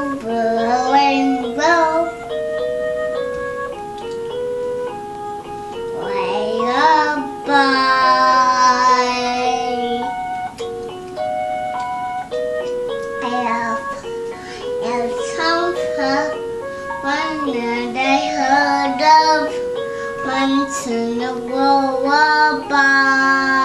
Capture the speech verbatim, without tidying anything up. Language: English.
over a rainbow, way up high. I have a comfort one that I heard of once in a lullaby.